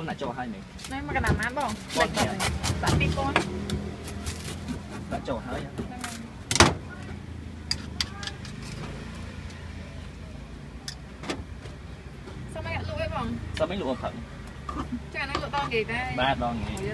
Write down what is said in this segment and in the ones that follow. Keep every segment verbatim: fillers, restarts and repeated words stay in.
con là cho hai mình này mà cái nào ăn không đặt đặt đi con đã cho hơi sao mấy lụa ấy bỏng sao mấy lụa phận chắc nó lụa to gì đây ba đo nghỉ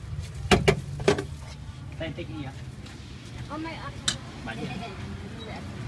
thích gì ạ? Hôm nay ăn bánh gì?